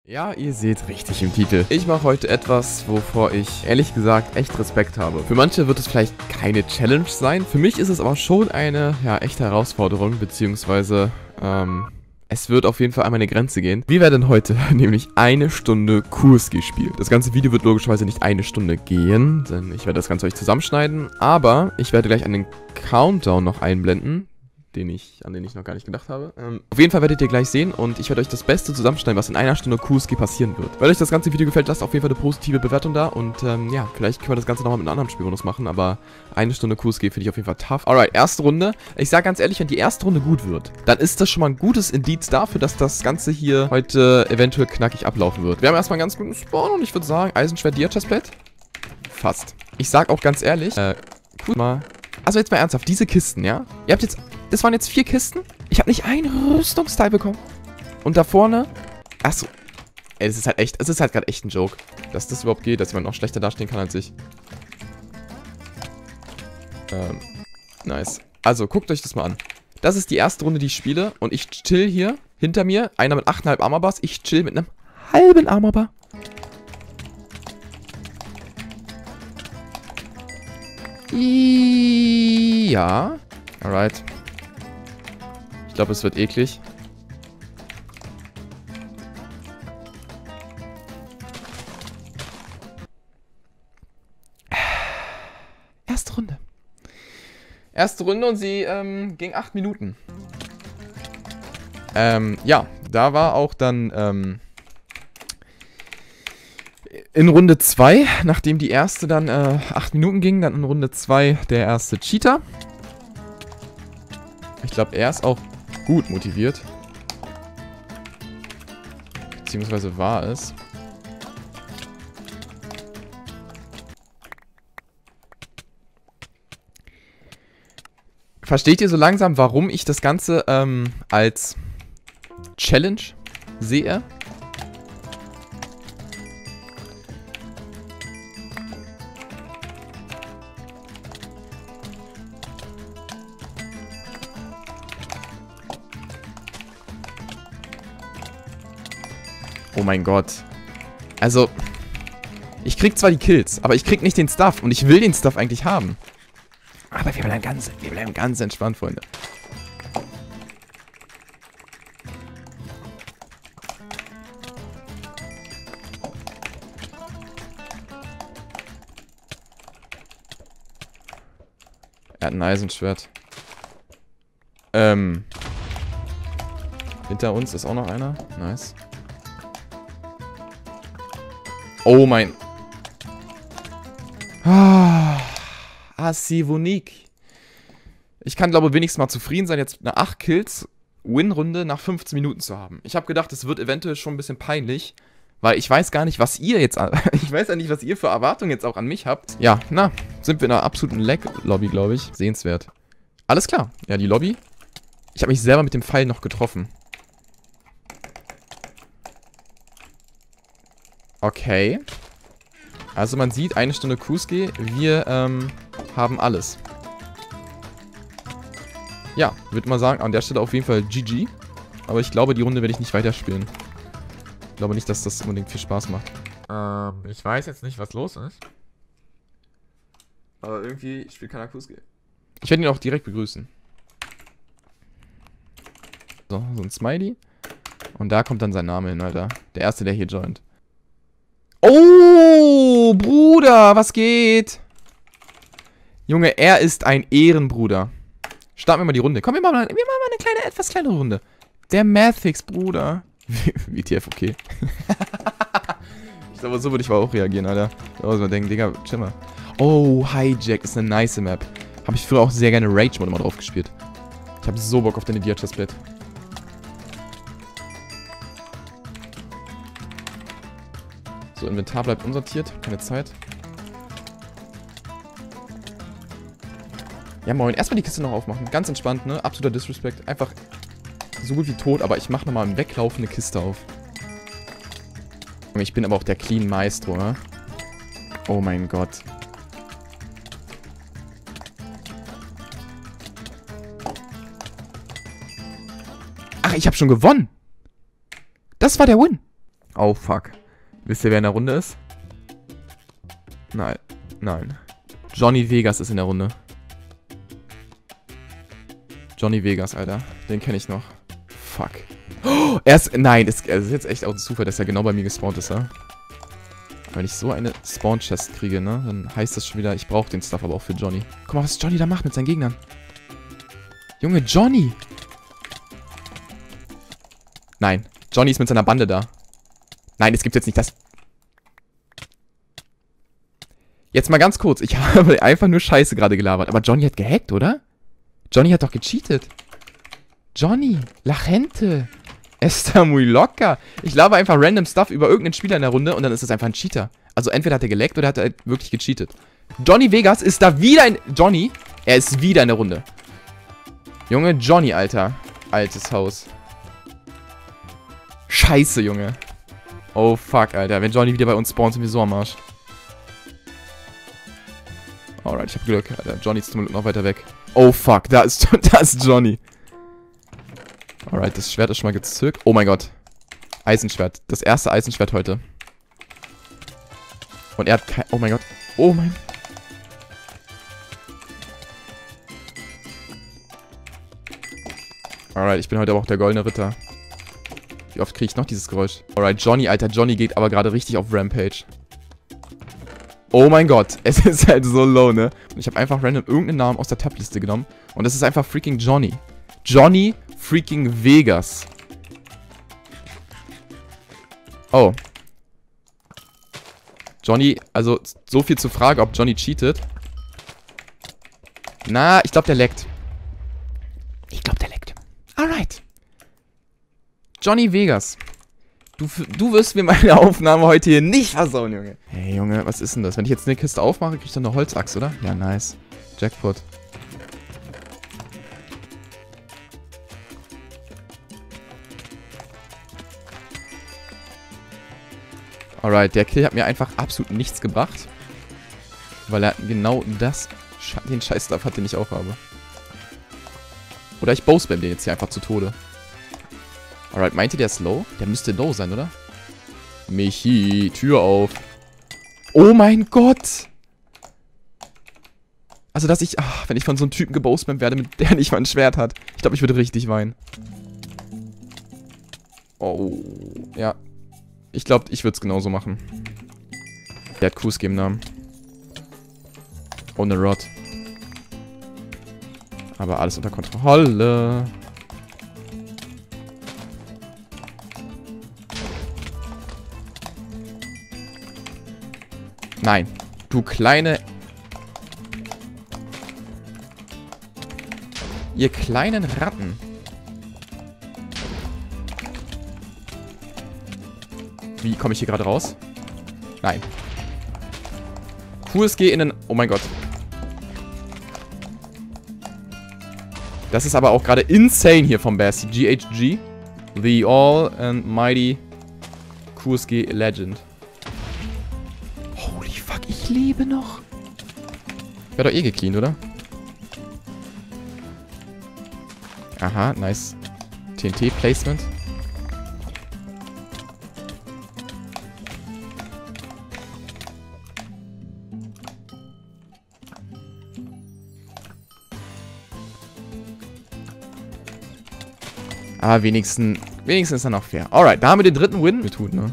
Ja, ihr seht richtig im Titel. Ich mache heute etwas, wovor ich ehrlich gesagt echt Respekt habe. Für manche wird es vielleicht keine Challenge sein. Für mich ist es aber schon eine, ja, echte Herausforderung, beziehungsweise, es wird auf jeden Fall an meine Grenze gehen. Wir werden heute nämlich eine Stunde Kurski spielen. Das ganze Video wird logischerweise nicht eine Stunde gehen, denn ich werde das Ganze euch zusammenschneiden. Aber ich werde gleich einen Countdown noch einblenden, an den ich noch gar nicht gedacht habe. Auf jeden Fall werdet ihr gleich sehen und ich werde euch das Beste zusammenschneiden, was in einer Stunde Kurski passieren wird. Wenn euch das ganze Video gefällt, lasst auf jeden Fall eine positive Bewertung da und ja, vielleicht können wir das Ganze nochmal mit einem anderen Spielmodus machen, aber eine Stunde Kurski finde ich auf jeden Fall tough. Alright, erste Runde. Ich sage ganz ehrlich, wenn die erste Runde gut wird, dann ist das schon mal ein gutes Indiz dafür, dass das Ganze hier heute eventuell knackig ablaufen wird. Wir haben erstmal einen ganz guten Spawn und ich würde sagen, Eisenschwert Dia-Chestplate. Fast. Ich sag auch ganz ehrlich, gut mal. Also jetzt mal ernsthaft, diese Kisten, ja? Ihr habt jetzt, das waren jetzt 4 Kisten. Ich habe nicht ein Rüstungsteil bekommen. Und da vorne, achso. Ey, es ist halt gerade echt ein Joke, dass das überhaupt geht, dass jemand noch schlechter dastehen kann als ich. Nice. Also, guckt euch das mal an. Das ist die erste Runde, die ich spiele. Und ich chill hier hinter mir. Einer mit 8,5 Armorbars. Ich chill mit einem halben Armorbar. Ja. Alright. Ich glaube, es wird eklig. Erste Runde. Erste Runde und sie ging 8 Minuten. Ja, da war auch dann in Runde 2, nachdem die erste dann 8 Minuten ging, dann in Runde 2 der erste Cheater. Ich glaube, er ist auch gut motiviert. Beziehungsweise war es. Versteht ihr so langsam, warum ich das Ganze als Challenge sehe? Oh mein Gott. Also, ich krieg zwar die Kills, aber ich krieg nicht den Stuff. Und ich will den Stuff eigentlich haben. Aber wir bleiben ganz entspannt, Freunde. Er hat ein Eisenschwert. Hinter uns ist auch noch einer. Nice. Oh mein... Sivonik. Ich kann, glaube ich, wenigstens mal zufrieden sein, jetzt eine 8 Kills Win-Runde nach 15 Minuten zu haben. Ich habe gedacht, es wird eventuell schon ein bisschen peinlich, weil ich weiß gar nicht, was ihr jetzt... Ich weiß ja nicht, was ihr für Erwartungen jetzt auch an mich habt. Ja, na, sind wir in einer absoluten Lag-Lobby, glaube ich. Sehenswert. Alles klar. Ja, die Lobby. Ich habe mich selber mit dem Pfeil noch getroffen. Okay. Also man sieht, eine Stunde Kurski, wir haben alles. Ja, würde mal sagen, an der Stelle auf jeden Fall GG. Aber ich glaube, die Runde werde ich nicht weiterspielen. Ich glaube nicht, dass das unbedingt viel Spaß macht. Ich weiß jetzt nicht, was los ist. Aber irgendwie spielt keiner Kurski. Ich werde ihn auch direkt begrüßen. So ein Smiley. Und da kommt dann sein Name hin, Alter. Der Erste, der hier joint. Oh, Bruder, was geht? Junge, er ist ein Ehrenbruder. Starten wir mal die Runde. Komm, wir machen mal eine kleine, etwas kleinere Runde. Der Mathix, Bruder. WTF, okay. Ich glaube, so würde ich mal auch reagieren, Alter. Ich würde mal denken, Digga, chill mal. Oh, Hijack ist eine nice Map. Habe ich früher auch sehr gerne Rage-Mode mal drauf gespielt. Ich habe so Bock auf deine Dia-Chestplate. So, Inventar bleibt unsortiert. Keine Zeit. Ja, moin. Erstmal die Kiste noch aufmachen. Ganz entspannt, ne? Absoluter Disrespect. Einfach so gut wie tot, aber ich mache nochmal im Weglaufen eine Kiste auf. Ich bin aber auch der Clean Maestro, ne? Oh mein Gott. Ach, ich habe schon gewonnen. Das war der Win. Oh, fuck. Wisst ihr, wer in der Runde ist? Nein. Nein. Johnny Vegas ist in der Runde. Johnny Vegas, Alter. Den kenne ich noch. Fuck. Oh, nein, es ist jetzt echt auch ein Zufall, dass er genau bei mir gespawnt ist, ja? Wenn ich so eine Spawn-Chest kriege, ne? Dann heißt das schon wieder, ich brauche den Stuff aber auch für Johnny. Guck mal, was Johnny da macht mit seinen Gegnern. Junge, Johnny! Nein, Johnny ist mit seiner Bande da. Nein, es gibt jetzt nicht das... Jetzt mal ganz kurz, ich habe einfach nur Scheiße gerade gelabert. Aber Johnny hat gehackt, oder? Johnny hat doch gecheatet. Johnny, la gente. Está muy loca. Ich laber einfach random Stuff über irgendeinen Spieler in der Runde und dann ist es einfach ein Cheater. Also entweder hat er geleckt oder hat er wirklich gecheatet. Johnny Vegas ist da wieder in... Johnny, er ist wieder in der Runde. Junge, Johnny, Alter. Altes Haus. Scheiße, Junge. Oh, fuck, Alter. Wenn Johnny wieder bei uns spawnt, sind wir so am Arsch. Alright, ich hab Glück, Alter. Johnny ist zum Glück noch weiter weg. Oh, fuck. Da ist Johnny. Alright, das Schwert ist schon mal gezückt. Oh mein Gott. Eisenschwert. Das erste Eisenschwert heute. Und er hat kein... Oh mein Gott. Oh mein... Alright, ich bin heute aber auch der goldene Ritter. Wie oft kriege ich noch dieses Geräusch? Alright, Johnny, Alter. Johnny geht aber gerade richtig auf Rampage. Oh mein Gott. Es ist halt so low, ne? Und ich habe einfach random irgendeinen Namen aus der Tab-Liste genommen. Und das ist einfach freaking Johnny. Johnny freaking Vegas. Oh. Johnny, also so viel zur Frage, ob Johnny cheatet. Na, ich glaube, der leckt. Ich glaube, der leckt. Alright. Johnny Vegas. Du wirst mir meine Aufnahme heute hier nicht versauen, Junge. Hey, Junge, was ist denn das? Wenn ich jetzt eine Kiste aufmache, krieg ich dann eine Holzachs, oder? Ja, nice. Jackpot. Alright, der Kill hat mir einfach absolut nichts gebracht. Weil er genau den Scheiß-Stuff hat, den ich auch habe. Oder ich bowspam den jetzt hier einfach zu Tode. Alright, meint ihr, der ist low? Der müsste low sein, oder? Michi, Tür auf. Oh mein Gott! Also, dass ich... Ach, wenn ich von so einem Typen gebowspammt werde, mit der nicht mal ein Schwert hat. Ich glaube, ich würde richtig weinen. Oh, ja. Ich glaube, ich würde es genauso machen. Der hat Kuski im Namen. Ohne Rod. Aber alles unter Kontrolle. Nein. Du kleine... Ihr kleinen Ratten. Wie komme ich hier gerade raus? Nein. QSG in den... Oh mein Gott. Das ist aber auch gerade insane hier vom Basti. GHG. The All and Mighty QSG Legend. Holy fuck, ich lebe noch. Wäre doch eh gecleant, oder? Aha, nice. TNT-Placement. Aber wenigstens ist er noch fair. Alright, da haben wir den dritten Win getun, ne?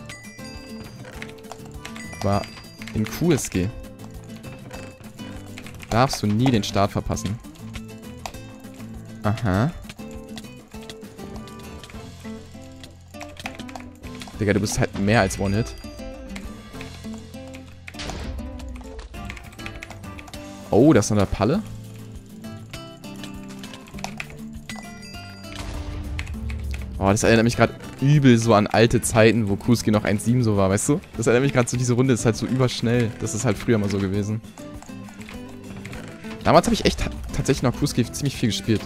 Aber in QSG darfst du nie den Start verpassen. Aha. Digga, du bist halt mehr als One-Hit. Oh, das ist noch eine Palle. Oh, das erinnert mich gerade übel so an alte Zeiten, wo Kuski noch 1.7 so war, weißt du? Das erinnert mich gerade so, diese Runde ist halt so überschnell. Das ist halt früher mal so gewesen. Damals habe ich echt tatsächlich noch Kuski ziemlich viel gespielt.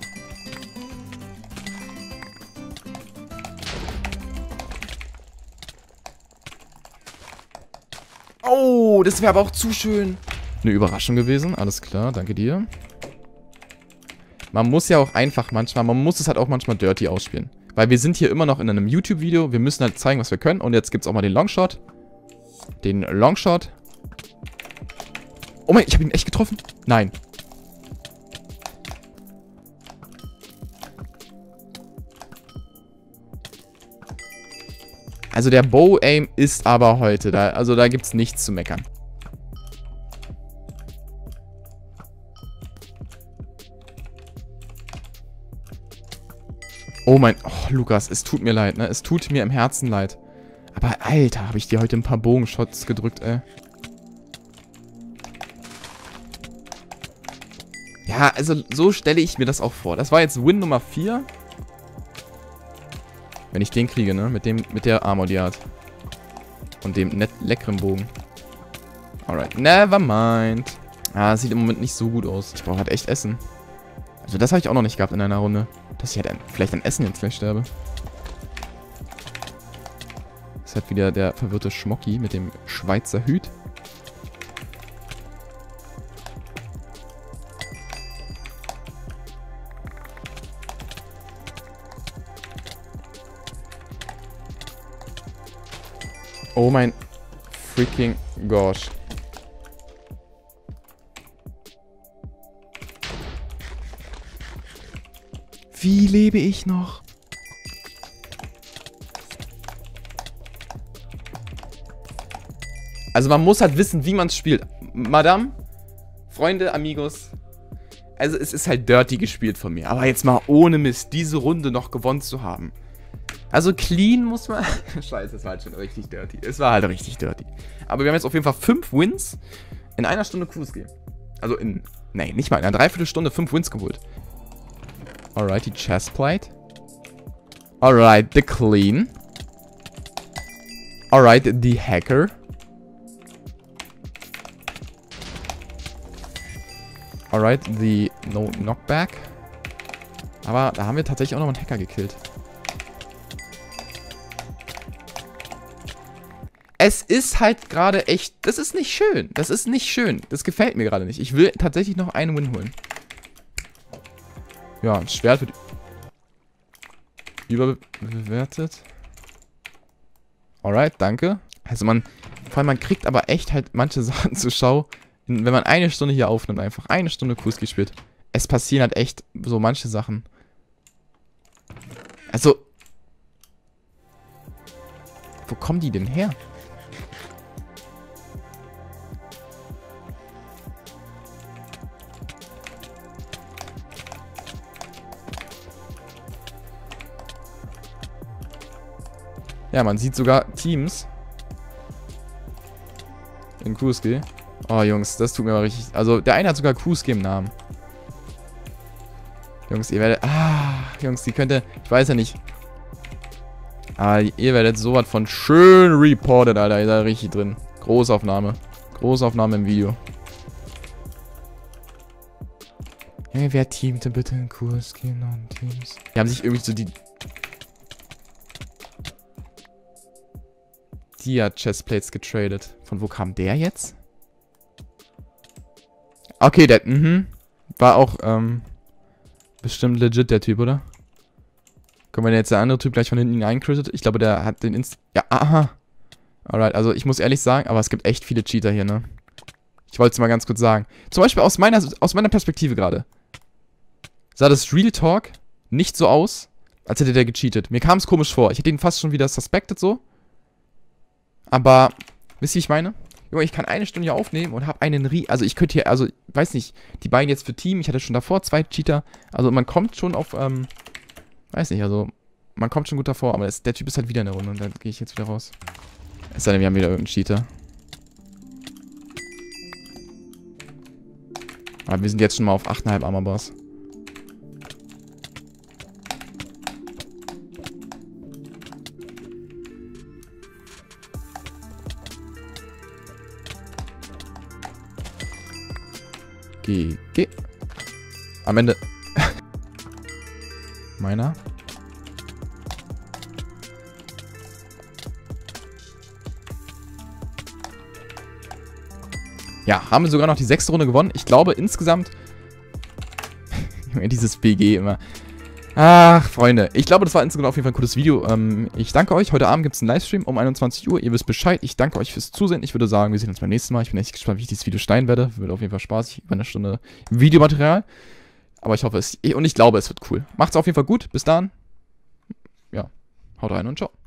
Oh, das wäre aber auch zu schön. Eine Überraschung gewesen, alles klar, danke dir. Man muss ja auch einfach manchmal, man muss es halt auch manchmal dirty ausspielen. Weil wir sind hier immer noch in einem YouTube-Video. Wir müssen halt zeigen, was wir können. Und jetzt gibt es auch mal den Longshot. Den Longshot. Oh mein, ich habe ihn echt getroffen. Nein. Also der Bow-Aim ist aber heute da. Also da gibt es nichts zu meckern. Oh mein... Oh, Lukas, es tut mir leid, ne? Es tut mir im Herzen leid. Aber, Alter, habe ich dir heute ein paar Bogenshots gedrückt, ey. Ja, also so stelle ich mir das auch vor. Das war jetzt Win Nummer 4. Wenn ich den kriege, ne? Mit der Armor, die er hat. Und dem leckeren Bogen. Alright, never mind. Ah, das sieht im Moment nicht so gut aus. Ich brauche halt echt Essen. Also das habe ich auch noch nicht gehabt in einer Runde. Dass ich halt vielleicht an Essen jetzt gleich sterbe. Das ist halt wieder der verwirrte Schmocki mit dem Schweizer Hüt. Oh mein freaking gosh. Wie lebe ich noch? Also man muss halt wissen, wie man es spielt. Madame, Freunde, Amigos. Also es ist halt dirty gespielt von mir. Aber jetzt mal ohne Mist, diese Runde noch gewonnen zu haben. Also clean muss man... Scheiße, das war halt schon richtig dirty. Es war halt richtig dirty. Aber wir haben jetzt auf jeden Fall 5 Wins in einer Stunde Cruise Game. Also in... Nee, nicht mal. In einer Dreiviertelstunde 5 Wins geholt. Alright, die Chestplate. Alright, the clean. Alright, the hacker. Alright, the no knockback. Aber da haben wir tatsächlich auch noch einen Hacker gekillt. Es ist halt gerade echt... Das ist nicht schön. Das ist nicht schön. Das gefällt mir gerade nicht. Ich will tatsächlich noch einen Win holen. Ja, ein Schwert wird überbewertet. Alright, danke. Also vor allem man kriegt aber echt halt manche Sachen zur Schau, wenn man eine Stunde hier aufnimmt, einfach eine Stunde Kuski spielt. Es passieren halt echt so manche Sachen. Also, wo kommen die denn her? Ja, man sieht sogar Teams in Kuski. Oh, Jungs, das tut mir aber richtig... Also, der eine hat sogar Kuski im Namen. Jungs, ihr werdet... Ah, Jungs, die könnte... Ich weiß ja nicht. Aber ihr werdet sowas von schön reported, Alter. Ihr seid richtig drin. Großaufnahme. Großaufnahme im Video. Hey, wer teamte bitte in Kuski und Teams? Die haben sich irgendwie so die... Dia-Chestplates getradet. Von wo kam der jetzt? Okay, der, war auch, bestimmt legit der Typ, oder? Guck mal, wenn jetzt der andere Typ gleich von hinten eincrittet. Ich glaube, der hat den ja, aha. Alright, also ich muss ehrlich sagen, aber es gibt echt viele Cheater hier, ne? Ich wollte es mal ganz kurz sagen. Zum Beispiel aus meiner Perspektive gerade. Sah das Real Talk nicht so aus, als hätte der gecheatet. Mir kam es komisch vor. Ich hätte ihn fast schon wieder suspected, so. Aber, wisst ihr, wie ich meine? Junge, ich kann eine Stunde hier aufnehmen und habe einen also ich könnte hier, also, weiß nicht, die beiden jetzt für Team, ich hatte schon davor 2 Cheater. Also man kommt schon auf, weiß nicht, also, man kommt schon gut davor, aber der Typ ist halt wieder in der Runde und dann gehe ich jetzt wieder raus. Es sei denn, wir haben wieder irgendeinen Cheater. Aber wir sind jetzt schon mal auf 8,5 Armor Boss. GG. Am Ende. Meiner. Ja, haben wir sogar noch die 6. Runde gewonnen. Ich glaube insgesamt... dieses BG immer. Ach, Freunde, ich glaube, das war insgesamt auf jeden Fall ein cooles Video. Ich danke euch. Heute Abend gibt es einen Livestream um 21 Uhr. Ihr wisst Bescheid. Ich danke euch fürs Zusehen. Ich würde sagen, wir sehen uns beim nächsten Mal. Ich bin echt gespannt, wie ich dieses Video schneiden werde. Wird auf jeden Fall spaßig. Über eine Stunde Videomaterial. Aber ich hoffe, und ich glaube, es wird cool. Macht's auf jeden Fall gut. Bis dann. Ja, haut rein und ciao.